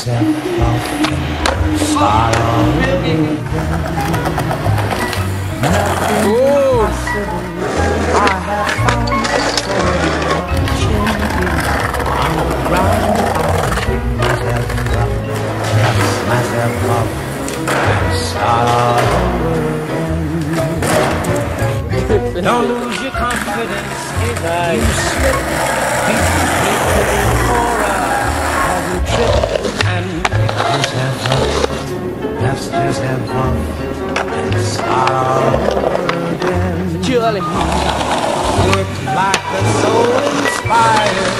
yourself off and start all over again. Nothing impossible. I have found so much in here. On the ground, I pick myself up, dust myself off, and start all over again. Don't lose your confidence if you slip. Be prepared for a trip and pick yourself up, dust yourself off, and start all over again. Work like a soul inspired.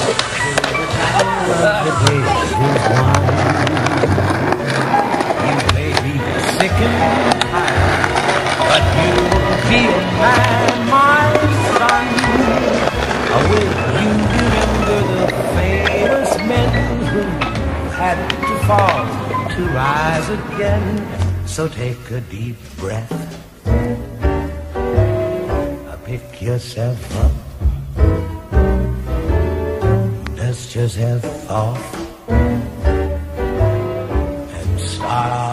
The day is won. You may be sick and tired, but you will be a man, my son. Will you remember the famous men who had to fall to rise again? So take a deep breath, pick yourself up, dust yourself off, and start off.